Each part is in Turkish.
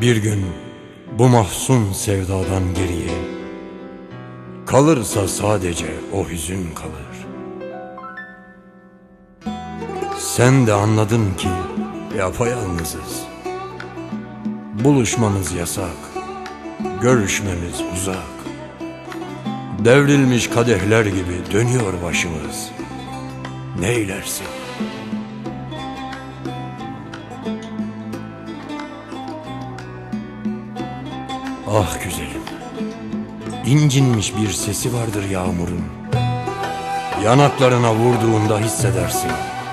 bir gün bu mahzun sevdadan geriye kalırsa sadece o hüzün kalır. Sen de anladın ki yapayalnızız. Buluşmamız yasak, görüşmemiz uzak. Devrilmiş kadehler gibi dönüyor başımız. Neylersin? Ah güzelim, incinmiş bir sesi vardır yağmurun. Yanaklarına vurduğunda hissedersin.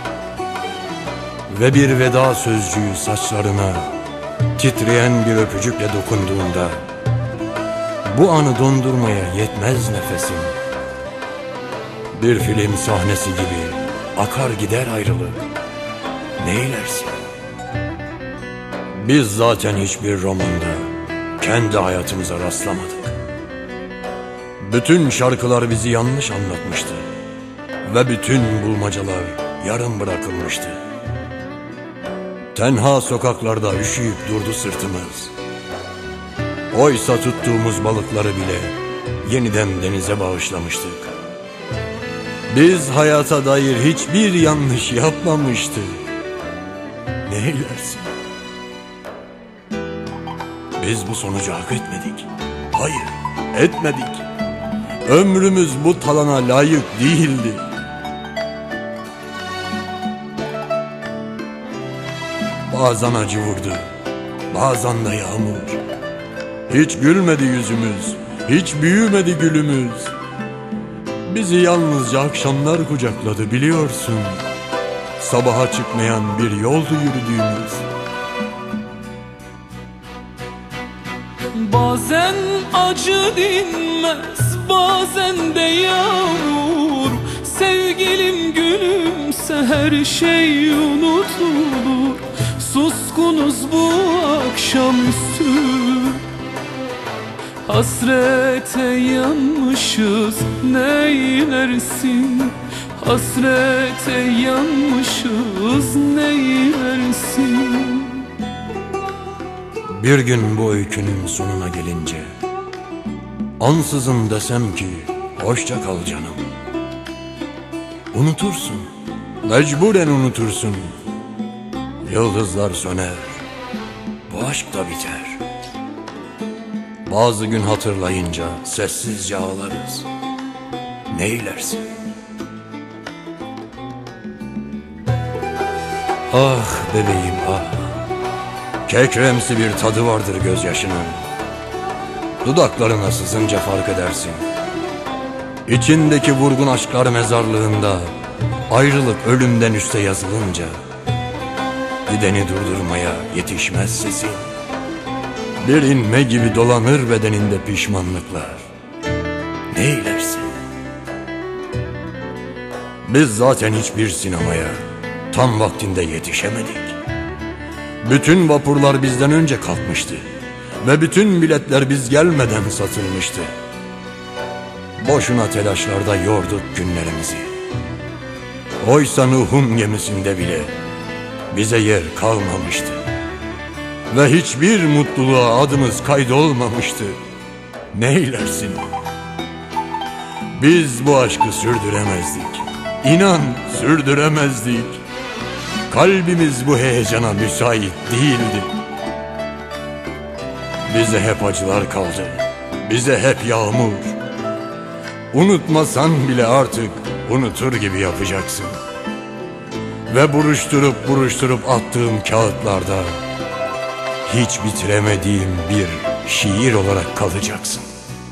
Ve bir veda sözcüğü saçlarına titreyen bir öpücükle dokunduğunda bu anı dondurmaya yetmez nefesim. Bir film sahnesi gibi akar gider ayrılık. Neylersin? Biz zaten hiçbir romanda kendi hayatımıza rastlamadık. Bütün şarkılar bizi yanlış anlatmıştı ve bütün bulmacalar yarım bırakılmıştı. Tenha sokaklarda üşüyüp durdu sırtımız. Oysa tuttuğumuz balıkları bile yeniden denize bağışlamıştık. Biz hayata dair hiçbir yanlış yapmamıştık. Neylersin? Biz bu sonucu hak etmedik. Hayır, etmedik. Ömrümüz bu talana layık değildi. Bazen acı vurdu, bazen de yağmur. Hiç gülmedi yüzümüz, hiç büyümedi gülümüz. Bizi yalnızca akşamlar kucakladı biliyorsun. Sabaha çıkmayan bir yoldu yürüdüğümüz. Bazen acı dinmez, bazen de yağmur. Sevgilim gülümse her şey unutulur. Suskunuz bu akşamüstü, hasrete yanmışız neylersin? Hasrete yanmışız neylersin? Bir gün bu öykünün sonuna gelince ansızın desem ki hoşça kal canım. Unutursun, mecburen unutursun. Yıldızlar söner, bu aşk da biter. Bazı gün hatırlayınca sessizce ağlarız. Neylersin? Ah bebeğim ah, kekremsi bir tadı vardır gözyaşının. Dudaklarına sızınca fark edersin. İçindeki vurgun aşklar mezarlığında ayrılık ölümden üste yazılınca gideni durdurmaya yetişmez sesin. Bir inme gibi dolanır bedeninde pişmanlıklar. Neylersin? Biz zaten hiçbir sinemaya tam vaktinde yetişemedik. Bütün vapurlar bizden önce kalkmıştı ve bütün biletler biz gelmeden satılmıştı. Boşuna telaşlarda yorduk günlerimizi. Oysa Nuh'un gemisinde bile bize yer kalmamıştı ve hiçbir mutluluğa adımız kaydolmamıştı. Neylersin? Biz bu aşkı sürdüremezdik. İnan sürdüremezdik. Kalbimiz bu heyecana müsait değildi. Bize hep acılar kaldı, bize hep yağmur. Unutmasan bile artık unutur gibi yapacaksın. Ve buruşturup attığım kağıtlarda hiç bitiremediğim bir şiir olarak kalacaksın.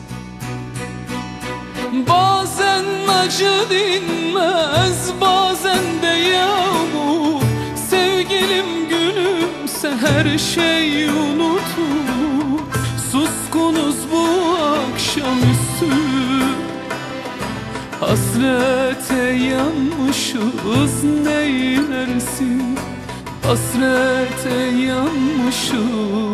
Bazen acı dinmez, bazen de yağmur. Sevgilim gülümse her şey unutulur. Suskunuz bu akşamüstü, hasrete yanmışız neylersin? Hasrete yanmışız